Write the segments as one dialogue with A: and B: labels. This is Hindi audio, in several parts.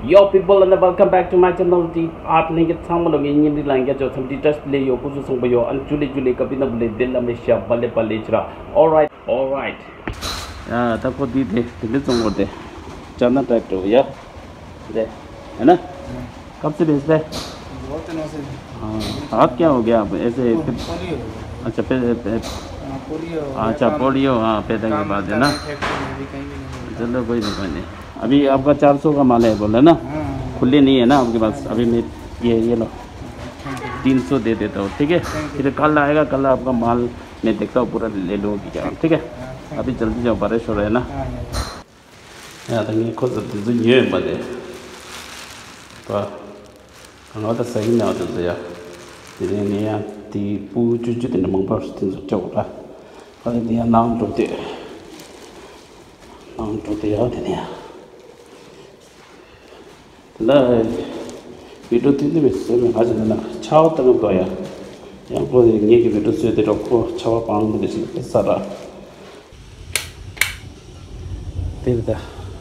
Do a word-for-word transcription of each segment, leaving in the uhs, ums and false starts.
A: Yo people and welcome back to my channel. Di आपने के सामने लोग इंजन दी लाएंगे जो हम डिटेल्स ले यो कुछ संग बयो अन जुले जुले कभी ना बोले दिल में शाम बल्ले बल्ले चला. All right, all right. यार तब को दी थे दिल संग बोलते चलना टाइप तो या दे है ना कब से भेजते हैं?
B: बहुत दिनों से.
A: हाँ हाथ क्या हो गया ऐसे? अच्छा पे
B: पोलियो.
A: अच्छा पोलियो हाँ पैदा के बाद है ना. चलो कोई नहीं कोई नहीं. अभी आपका चार सौ का माल है बोले ना. खुले नहीं है ना आपके पास अभी. मैं ये ये लो तीन सौ दे देता हूँ ठीक है. फिर कल आएगा कल आपका माल मैं देखता हूँ पूरा ले लूँगी क्या ठीक है. अभी जल्दी जाओ बारिश हो रहा है ना. यार ये खुद तो ये मजे तो कहाँ तो सही ना होता तो यार ये नहीं यार ती पूछ जो दिन मंग पास तीन सौ चौदह और ये नाम तो ते नाम तो ते यार नहीं यार ला वीडियो तीन में से मैं आज ना छाव तक तो यार यहाँ को ये की वीडियो से तो को छाव पांग में जैसे सारा तेरे दा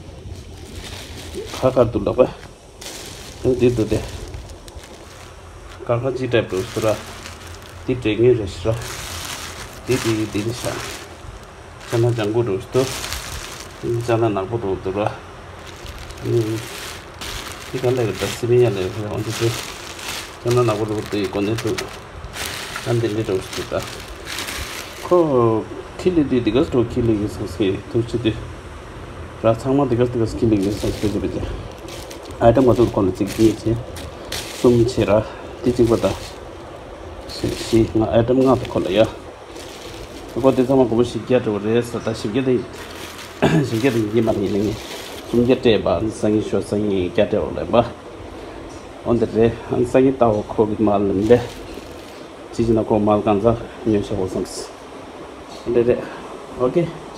A: खा कर तुला पे तो दे दो दे काका जी टाइप तो पूरा ती ट्रेंगे रेस्ट्रा ती ती ती निशा चना जंगू दोस्तों चना नाको तो उतरा ये कल लगे दस में या लगे फिर उनसे से चना नाको तो उतरे कौन है तो अंदर ले दोस्तों ता को किले दी दिगस तो किले के संस्के तो चुते रात में दिगस दिगस किले के संस्के जो बचे आइटम मतलब कौन सी की है तुम चेरा तीन बता सी आइटम ना तो खोला या तो को देता मैं को शिकिया तो रे सता शिकिया दे शिकिया दे ये मानी लेंगे तुम ये टेबा संगी शो संगी क्या टे वाला बा ऑन द रे अन संगी ताओ को भी माल ले चीज ना को माल कांसा ये शो हो संस ले ले ओके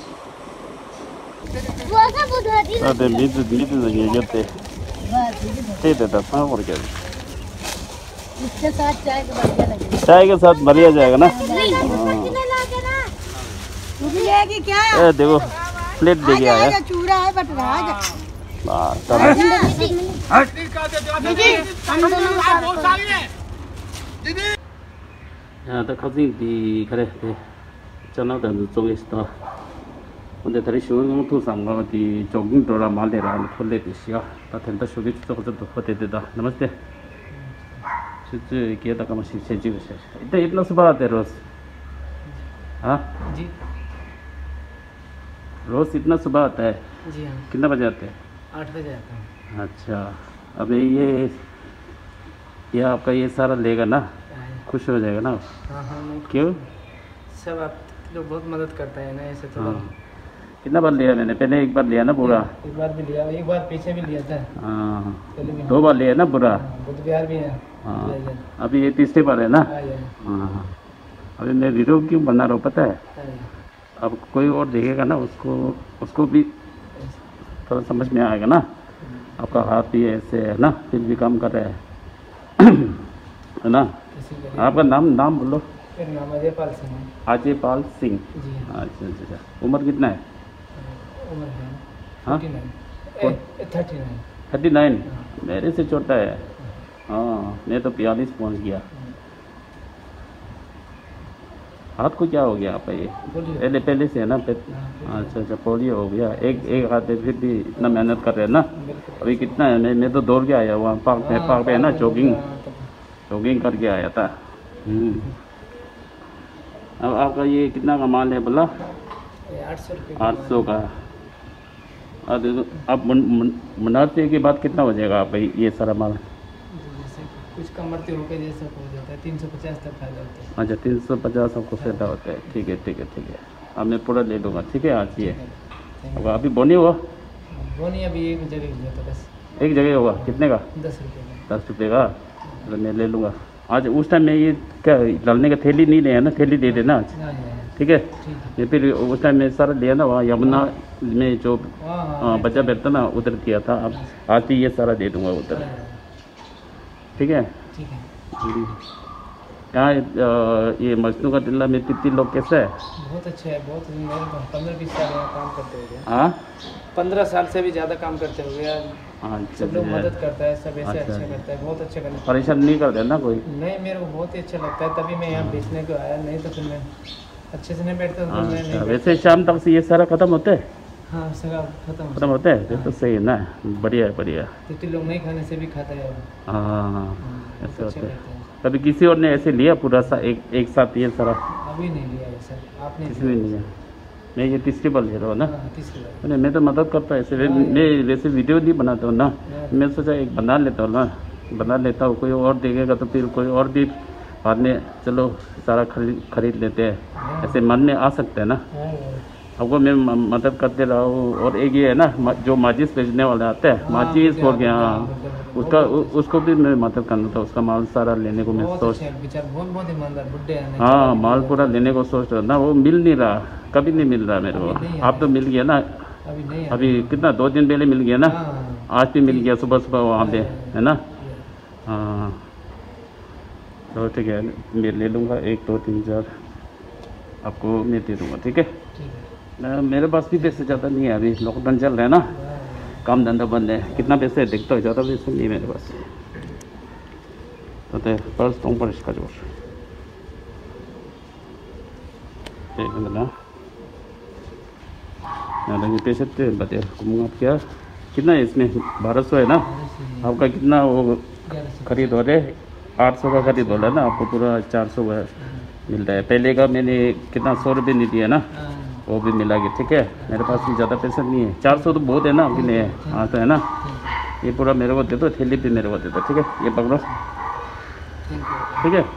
C: वो सब बुधा दी
A: अरे मीट मीट ये करते ते ते ता सा और क्या
C: इसके साथ चाय का बढ़िया लगेगा.
A: चाय के साथ बढ़िया जाएगा ना.
C: कि क्या
A: ए देखो प्लेट दे गया है.
C: चूरा है बट रहा है.
A: हाँ तो खासी दी करे थे चना तो जोगे स्टा उन्हें थोड़ी शुगर में तो सांगा दी जोगिंग डोरा माल दे रहा है खोले दिशिया ताकि तो शुगर तो कुछ तो होते देता. नमस्ते शुद्ध किया था कम से कम जीव से इतना इतना सुबह आते रोज हाँ
B: जी
A: रोज इतना सुबह आता है
B: जी हाँ.
A: कितना बजे आते हैं?
B: आठ बजे आता हूँ.
A: अच्छा अबे ये ये आपका ये सारा लेगा ना खुश हो जाएगा ना.
B: हाँ हाँ
A: क्यों
B: सब आप लोग बहुत मदद करता है ना ऐसे तो.
A: हाँ कितना बार लिया मैंने? पहले एक बार लिया ना पूरा.
B: एक बार भी लिया एक बार पीछे भी लिया था.
A: हाँ दो बार लिया ना पूरा.
B: बुद्ध विहार भी है.
A: हाँ अभी ये तीसरे बार है ना. हाँ अभी मैं वीडियो क्यों बना रहा हूँ पता है? अब कोई और देखेगा ना उसको उसको भी थोड़ा समझ में आएगा ना. आपका हाथ भी ऐसे है ना फिर भी काम कर रहा है है ना. आपका नाम नाम बोलो.
B: नाम अजयपाल सिंह.
A: अजयपाल सिंह. अच्छा अच्छा उम्र कितना है?
B: उम्र है
A: हाँ
B: थर्टी नाइन.
A: थर्टी नाइन मेरे से छोटा है. हाँ मैं तो बयालीस पहुँच गया. हाथ को क्या हो गया आपका? ये पहले पहले से है ना. अच्छा अच्छा पोलियो हो गया. एक एक हाथ में फिर भी इतना मेहनत कर रहे हैं ना. अभी कितना है? मैं मैं तो दौड़ के आया वहाँ पार्क पे पार्क पे है ना जॉगिंग जॉगिंग करके आया था. अब आपका ये कितना का माल है बोला?
B: आठ सौ रुपये.
A: आठ सौ का. अब मुनाफे के बाद कितना हो जाएगा आप ये सारा माल?
B: कुछ कमरते रुपये जैसा हो जाता है. तीन सौ पचास तक फायदा होता है.
A: अच्छा तीन सौ पचास आपको फायदा होता है. ठीक है ठीक है ठीक है अब मैं पूरा ले लूँगा ठीक है. आज ये अब अभी बोनी हुआ
B: वो नहीं अभी एक जगह हुआ था बस.
A: एक जगह होगा कितने का?
B: दस रुपये का.
A: दस रुपये का. तो मैं ले लूँगा आज. उस टाइम में ये क्या डालने का थैली नहीं लिया ना. थैली दे देना आज ठीक है. ये फिर उस टाइम में सारा लिया ना वहाँ यमुना में जो बच्चा बैठता ना उधर किया था. अब आज ही ये सारा दे दूँगा उधर ठीक है.
B: ठीक है.
A: यहाँ ये मजनू का टिल्ला में तित्ती लोग कैसा है?
B: बहुत अच्छा है. बहुत मेरे पंद्रह बीस साल यहाँ काम करते हुए.
A: हाँ
B: पंद्रह साल से भी ज़्यादा काम करते हुए.
A: हाँ
B: सब लोग मदद करता है, सब ऐसे अच्छा करता है, बहुत अच्छा करता है।
A: परेशान नहीं कर देना कोई?
B: नहीं, मेरे को बहुत ही अच्छा लगता है, तभी मैं यहाँ बेचने को आया, नहीं तो फिर मैं अच्छे से नहीं बैठता तो मैं नहीं
A: अच्छा,
B: बैठता।
A: वैसे शाम तक से ये सारा खत्म होता है?
B: हाँ, सगा खत्म
A: खत्म होता है, ये तो सही है ना, बढ़िया है बढ़िया।
B: क्योंकि लोग नहीं खाने से भी खाता है।
A: हाँ हाँ हाँ,
B: बहुत
A: ऐसा
B: अच्छा
A: होता है।
B: करता है।
A: कभी किसी और ने ऐसे लिया पूरा सा एक एक साथ ये सारा?
B: अभी नहीं लिया है सर, आपने
A: किसी ने नहीं लिया। मैं ये तीसरी बार ले रहा हूँ ना।
B: हाँ, तीसरी बार।
A: नहीं, मैं तो मदद करता हूँ ऐसे, मैं वैसे वीडियो नहीं बनाता हूँ ना, मैं सोचा एक बना लेता हूँ ना, बना लेता हूँ, कोई और देखेगा तो फिर कोई और भी बाद में चलो सारा खरीद खरीद लेते हैं, ऐसे मन में आ सकते हैं ना। आपको मैं म- मदद करते रहा हूँ। और एक ये है ना म- जो माचिस बेचने वाले आते हैं, माचिस हो गया, उसका उ, उसको भी मैं मदद करना था, उसका माल सारा लेने को मैं
B: बहुत
A: सोच,
B: अच्छे बेचारे, बहुत बहुत ईमानदार बुड्ढे हैं।
A: हाँ माल पूरा लेने को सोच रहा ना, वो मिल नहीं रहा, कभी नहीं मिल रहा मेरे को। आप तो मिल गया ना
B: अभी नहीं,
A: अभी कितना दो दिन पहले मिल गया ना,
B: हाँ,
A: आज भी मिल गया सुबह सुबह वहाँ पे, है ना। हाँ तो ठीक है, मैं ले लूँगा एक दो तीन चार, आपको मैं दे दूँगा, ठीक है।
B: ठीक है।
A: मैं- मेरे पास भी पैसे ज़्यादा नहीं है, अभी लॉकडाउन चल रहा है ना, काम धंधा बंद है, कितना पैसे है देखता हूँ, ज़्यादा पैसे नहीं है मेरे पास। तो पर्स तुम पर्स का जोर ना लगे पैसे थे बता आप क्या कितना है इसमें? बारह सौ है ना आपका? कितना वो खरीद हो रहे? आठ सौ का खरीद हो रहा है ना, आपको पूरा चार सौ का मिलता है। पहले का मैंने कितना सौ रुपये नहीं दिया ना, वो भी मिला के, ठीक है। मेरे पास भी ज़्यादा पैसा नहीं है, चार सौ तो बहुत है ना आपके लिए। हाँ तो है ना, ये पूरा मेरे को दे दो, थैली भी मेरे को दे दो, ठीक है। ये पकड़ो, ठीक है।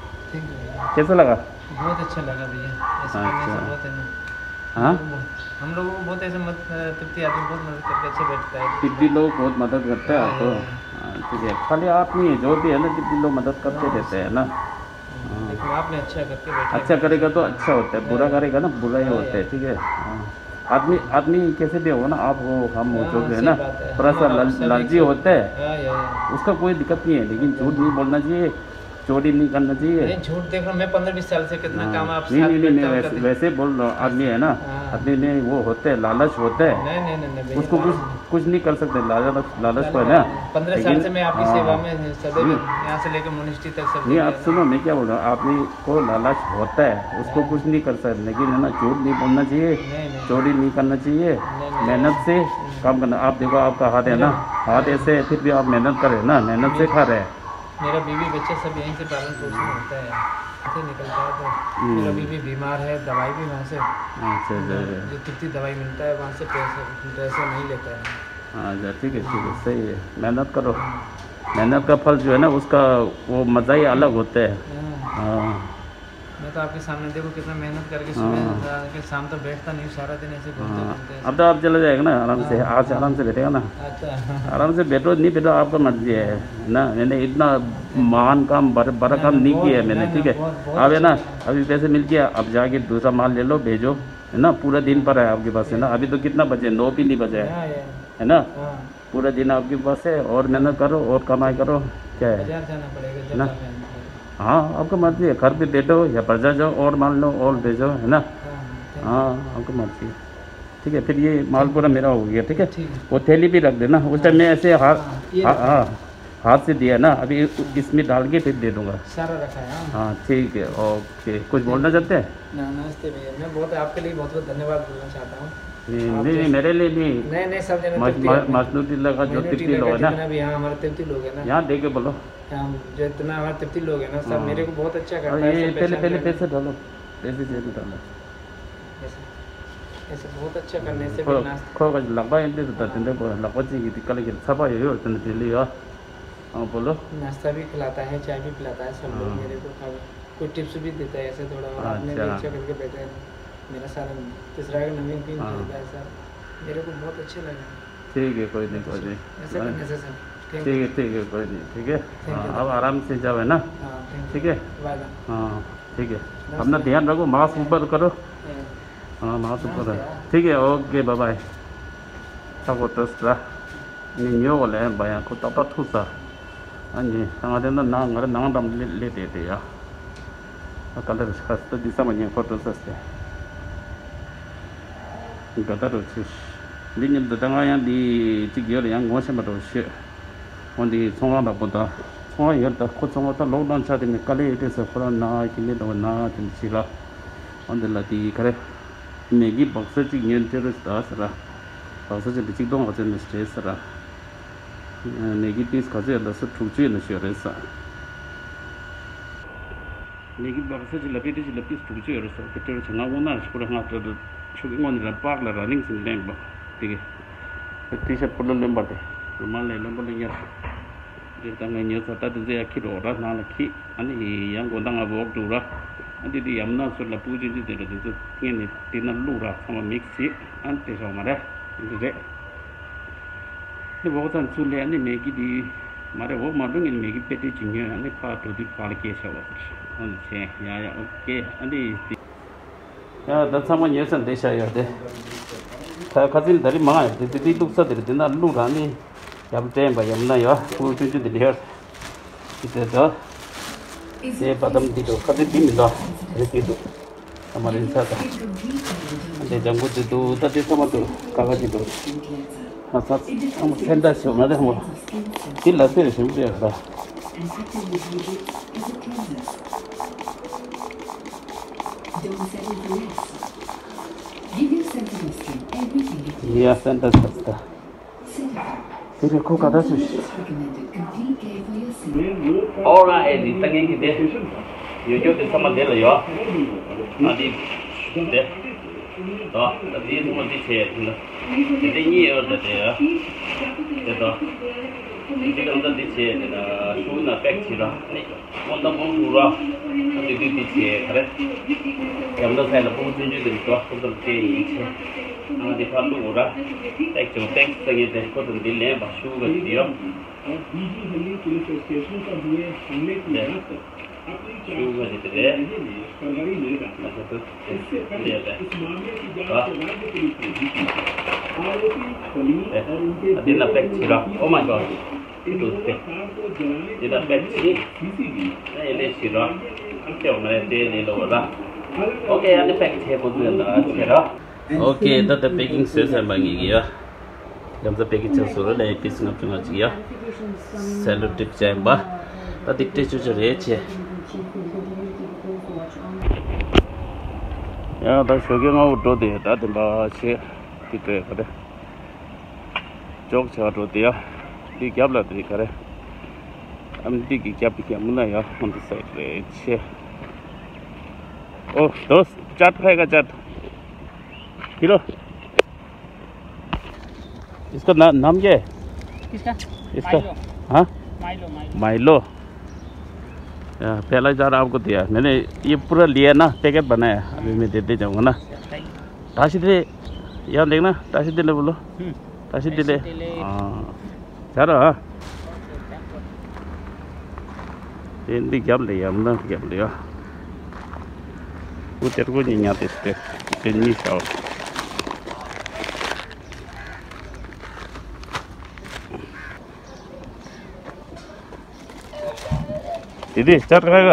A: कैसा लगा?
B: बहुत अच्छा लगा भैया, ऐसा करने से बहुत है ना।
A: हाँ,
B: हम लोगों को बहुत ऐसे मत तृप्ति आदमी बहुत मदद करके अच्छे बैठता है।
A: टिप्पी लोग बहुत मदद करते हैं आपको, हाँ, ठीक है। खाली आप नहीं, जो भी है ना टिप्पी लोग मदद करते रहते हैं ना।
B: लेकिन आपने अच्छा करके बैठा।
A: अच्छा करेगा तो अच्छा होता है, बुरा करेगा ना बुरा ही होता है, ठीक है। हाँ, आदमी आदमी कैसे भी होगा ना, आप हो हम हो जो भी है ना, थोड़ा सा लालची होता है, उसका कोई दिक्कत नहीं है, लेकिन झूठ नहीं बोलना चाहिए, चोरी नहीं करना चाहिए।
B: नहीं झूठ देख रहा हूँ मैं, पंद्रह बीस साल से कितना
A: हाँ,
B: काम आप
A: नहीं
B: साथ
A: नहीं नहीं,
B: बैठता
A: मैं
B: हूँ
A: वैसे
B: कभी।
A: वैसे बोल रहा हूँ, आदमी है ना, आदमी में वो होते हैं, लालच होता है,
B: नहीं नहीं नहीं नहीं
A: उसको
B: भैया,
A: कुछ कुछ नहीं कर सकते, लालच लालच को है ना।
B: पंद्रह साल से मैं आपकी
A: हाँ,
B: सेवा में सदैव यहाँ से लेकर मोनिस्ट्री तक सब
A: नहीं आप सुनो, मैं क्या बोल रहा हूँ, आदमी को लालच होता है, उसको कुछ नहीं कर सकते, लेकिन है ना झूठ नहीं बोलना चाहिए,
B: नहीं नहीं
A: चोरी नहीं करना चाहिए, मेहनत से काम करना। आप देखो आपका हाथ है ना, हाथ ऐसे है, फिर भी आप मेहनत कर रहे हैं ना, मेहनत से खा रहे हैं।
B: मेरा बीवी बच्चे सब यहीं से पालन पोषण होता है, ऐसे निकलता है। तो मेरा बीवी बीमार है, दवाई भी वहाँ से,
A: अच्छा अच्छा
B: जो कितनी दवाई मिलता है वहाँ से पैसे पैसे नहीं लेता है।
A: अच्छा, ठीक है ठीक है, सही है, मेहनत करो, मेहनत का फल जो है ना उसका वो मज़ा ही अलग होता है।
B: हाँ,
A: हाँ
B: मैं तो आपके सामने देखो कितना मेहनत करके सुबह के शाम तो बैठता नहीं, सारा दिन ऐसे घूमते
A: हाँ,
B: घूमते।
A: अब तो आप चले जाएगा ना आराम से, आज आराम से बैठेगा ना,
B: अच्छा
A: आराम से बैठो, नहीं बैठो आपका मर्जी है ना। मैंने इतना महान काम बड़ा बड़ा काम नहीं किया है मैंने, ठीक है। अब है ना, अभी पैसे मिल गया, अब जाके दूसरा माल ले लो, भेजो, है ना। पूरा दिन पर है आपके पास, है ना। अभी तो कितना बजे, नौ भी नहीं बजे है, है ना। पूरा दिन आपके पास है, और मेहनत करो और कमाई करो, क्या है
B: बाजार जाना पड़ेगा
A: ना। हाँ आपको मर्जी है, घर पे बैठो या बाजार जाओ और मान लो और भेजो, है ना। हाँ आपको मर्जी है, ठीक है। फिर ये माल पूरा मेरा हो गया, ठीक है। वो थैली भी रख देना, उस टाइम मैं ऐसे हाथ हाँ हाथ से दिया ना, अभी इसमें डाल के फिर दे दूंगा,
B: सारा रखा है।
A: हाँ ठीक है, ओके। कुछ बोलना चाहते हैं?
B: नमस्ते भैया, मैं बहुत आपके लिए बहुत बहुत धन्यवाद बोलना चाहता हूँ।
A: नहीं नहीं नहीं, मेरे लिए नहीं,
B: नहीं नहीं सब जने
A: मजदूरी लगा जो तिप्पी लोग है ना,
B: भी यहाँ हमारे तिप्ती लोग है ना,
A: यहाँ दे के बोलो,
B: हम जो इतना हमारे तिप्ती लोग है ना सब मेरे को बहुत अच्छा करता
A: और
B: है।
A: ये
B: सब
A: पहले
B: पहचान
A: पहले
B: लेना।
A: पैसे डालो, पैसे जेब में डालो,
B: ऐसे ऐसे बहुत अच्छा करने से
A: खो
B: भी नाश्ता
A: खो का लगवा इंदे तो तंदे को लगवा जी की कल के सब आए हो तंदे दिल्ली हो। हाँ बोलो।
B: नाश्ता भी खिलाता है, चाय भी पिलाता है, सब लोग मेरे को खा कोई टिप्स भी देता है ऐसे थोड़ा, और आपने भी अच्छा करके बैठे हैं। मेरा सारा तीसरा का नवीन तीन खरीदा है सर, मेरे को बहुत अच्छे लगे।
A: ठीक है, कोई नहीं कोई नहीं,
B: ऐसा करने से सर
A: ठीक है ठीक है, कोई नहीं, ठीक है। हाँ अब आराम से जाओ, है ना, ठीक है। हाँ ठीक है, अपना ध्यान रखो, मास्क ऊपर करो, हाँ मास्क ऊपर है, ठीक है, ओके बाय बाय। सब तस्ला नियो वाले बाया को तब थूसा अन्य तंगा देना ना अंगर ना दम ले ले देते या कलर खस्ता दिशा में फोटो सस्ते गदर उचिस Ini datang yang di tiga yang ngomong sama tu sih, orang di songan tak pada, songan yang tak kau songan tak lockdown saat ini kali itu sekolah na kini tu na jadi sila, orang di lagi kare, megi baksa cikin terus dah sera, baksa jadi cikgu orang jadi stress sera, megi tis kaje ada setuju yang sih rasa. Megi baksa jadi lebih jadi lebih setuju rasa, kita harus ngawana sekolah ngatur Sugi ngon di park la running sin lemba tiga t-shirt perlu lemba deh rumah le lemba le nyar dia tangga nyar sata tu dia kiri orang nala ki ani yang gondang abok dura adi di yamna sur la puji di dera tu ini tina lura sama mixi ante sama deh itu deh ini bawa sulle ani megi di mare wo madung ini megi peti cingnya ani patu di palke sawa on che ya ya oke ani 야, 나 상관 예산 되셔야 돼. 다 가진 다리 망아. 뒤뒤 뚝사들 되나 루라니. 얌때 봐 얌나요. 부주주들이 해. 이제도 예 바담 뒤도 가지 뒤입니다. 이렇게도 아마 인사다. 근데 장구도 다들 삼아도 가가지고 아사 아무 센다시오 나도 뭐 딜라스를 준비했다. Iya, santai saja. Jadi kau kata sih. Orang ini tengah kita, jujur kita sama dia lah ya. Nanti deh, toh, tadi semua dicek, jadi ni ada dia, jadi jadi kalau dicek, na suuna pack cira, ni, orang pun surah, nanti dicek, kare. Yang dah saya lapor tunjuk dari tuah kotor cek, nanti perlu orang, tak cuma tak sengaja dari kotor dile, basu bagi dia. Su bagi dia, macam tu, dia ada. Wah, eh, ada nak pack cira, oh my god, itu pack, dia nak pack ni, ini cira, macam mana dia ni lawar. Oke, ada pack cek pun ada cera. Oke, dah ada packing selesai bagi dia. Jam tu packing selesai dah epis nak cuma dia. Salad tip jamba. Tadi teh cuci receh. Ya, dah sebagai ngau do deh, dah tempat cek kita ada. Jok cek do dia. Di kiab lah di kare. Ambil di kiab kiab mana ya? Nanti saya receh. Oh, दोस्त चाट खाएगा चाट किलो इसका ना, नाम क्या है
B: किसका
A: इसका हाँ
B: माइलो माइलो
A: माइलो पहला जार आपको दिया मैंने ये पूरा लिया ना पैकेट बनाया अभी मैं देते जाऊंगा ना ताशी दे यहाँ देखना ताशी दिले बोलो ताशी दिले हाँ चारा हाँ ini jam le ya mana jam le ya uter ko ni nyate ste ini sao didi start करेगा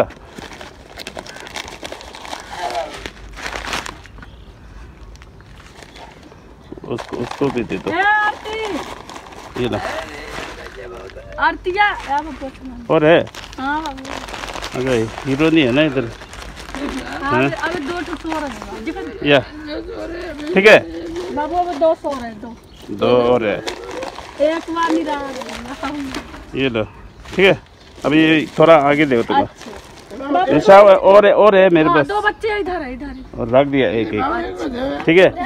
A: उसको उसको भी दे दो ये ना
C: आरतिया
A: और है
C: हाँ बाबू
A: अगर हीरो नहीं है ना इधर
C: हाँ अभी दो तो सो रहे हैं
A: या ठीक है
C: बाबू अभी दो सो रहे हैं दो
A: दो और है
C: एक बार नहीं रहा
A: ये लो ठीक है अभी थोड़ा आगे दे तुम ऐसा और है और है मेरे पास
C: दो बच्चे इधर है इधर
A: और रख दिया एक एक ठीक है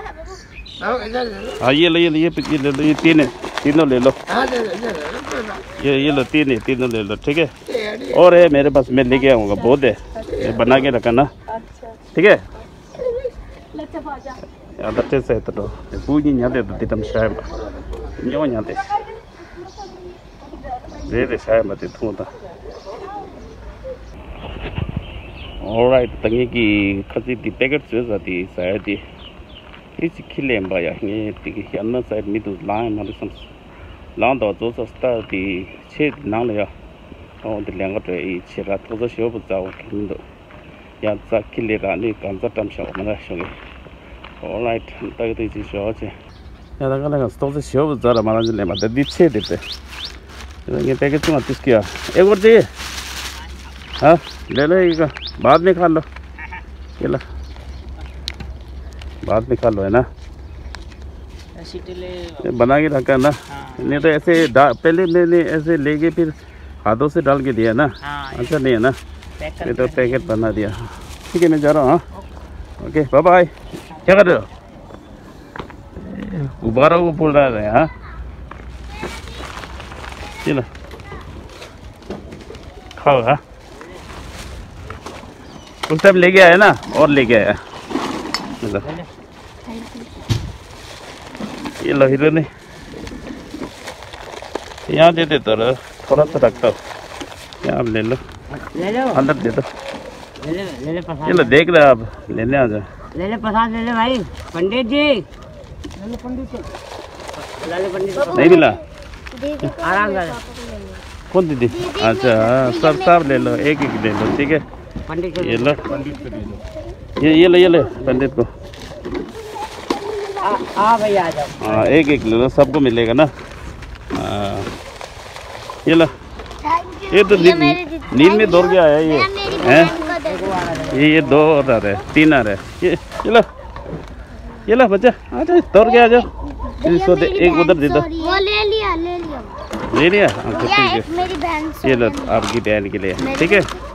A: हाँ ये लो ये लो ये ले लो ये तीन है तीनों ले लो ये ये लो तीन है तीनों ले लो ठीक है और है मेरे पास मैं लेके आऊँगा बहुत है ये बना के रखा ना ठीक है लच्छे से तो पूरी न्याते तो तितम शायद न्याव न्याते ये ले शायद मत इतना alright तंगे की खसी दी पैकेट से जाती शायद ये इसी खिले में बाया ये तिकी अन्ना शायद मितु लाइन मारे सम लाइन तो जो सस्ता दी छः नाल या और दी लैंगा तो ये छः रात तो जो बचाओ किंतु या जा खिले रानी कांचा टम शाव मना शाव alright तक तो इसी शाव चे Ya da kala sto se show zara mara jile ma de che de pe. ये पैकेट तुम आतिश किया एक और चाहिए हाँ ले लो एक बाद में खा लो ये लो बाद में खा लो है ना ये बना के रखा ना नहीं तो ऐसे पहले मैंने ऐसे लेके फिर हाथों से डाल के दिया ना अच्छा नहीं है ना ये तो पैकेट बना दिया ठीक है मैं जा रहा हूँ हाँ ओके बाय बाय क्या कर रहे हो गुब्बारों को फूल रहा है हाँ ये लो खाओ हाँ उस टाइम लेके आया ना और लेके आया ये लो हीरो ने यहाँ दे दे तो थोड़ा सा रखता हूँ यहाँ ले लो
B: ले लो
A: अंदर दे दो
B: ले ले ले ले प्रसाद
A: ये लो देख रहे आप लेने आ जाओ
B: ले ले प्रसाद ले ले भाई पंडित जी ले ले पंडित जी ले ले पंडित
A: नहीं मिला
B: आराम से
A: कौन दीदी अच्छा सब सब ले लो एक एक ले लो ठीक है
B: पंडित
A: ये लो पंडित को दे दो ये ये लो ये लो पंडित को
B: हाँ भैया आ जाओ
A: हाँ एक एक ले लो सबको मिलेगा ना हाँ ये लो ये तो नींद में दौड़ गया है ये हैं ये ये दो और आ रहे तीन आ रहे ये ये लो ये लो बच्चा आ जाओ दौड़ गया आ जाओ इसको दे एक उधर दे दो
C: वो ले लिया ले लिया
A: ले लिया अच्छा ठीक है
C: मेरी बहन
A: ये लो आपकी बहन के लिए ठीक है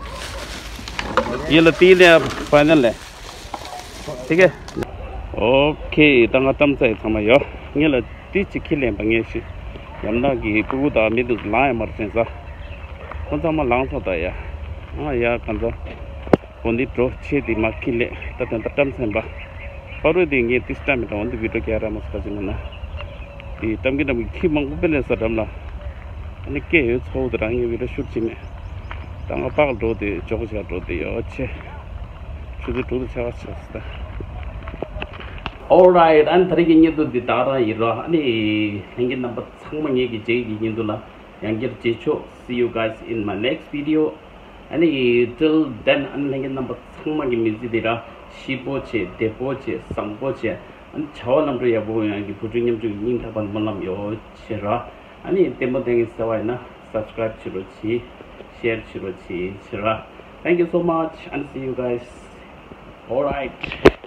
A: ये लो तीन है आप फाइनल है ठीक है ओके तंगा तम से समायो ये लो तीच खिले बंगे से यमना की कुदा मिदु लाए मरसे सा कौन सा मा लांग होता है हां या कौन सा कोंदी ट्रो छे दी मा खिले ततन तम से बा और देंगे तीस टाइम में तो वीडियो क्या रहा मस्का जिना 이 담기담기 키만 구별해서 담라 아니 게 소드랑 이 위로 슈팅에 땅아 박을 도대 저거가 도대요 어째 주도 도도 차왔었다 alright 안 다르게 녀도 디다라 이러 아니 생긴 넘버 상만 얘기 제기 인도라 양ger 제초 see you guys in my next video 아니 till then 안 생긴 넘버 상만 미지디라 시보체 데보체 상보체 차원남도 야보야기 부중님 중 인타반 몰람요 치라 아니 데모댕이 싸와이나 subscribe 치로치 share 치로치 치라 thank you so much and see you guys all right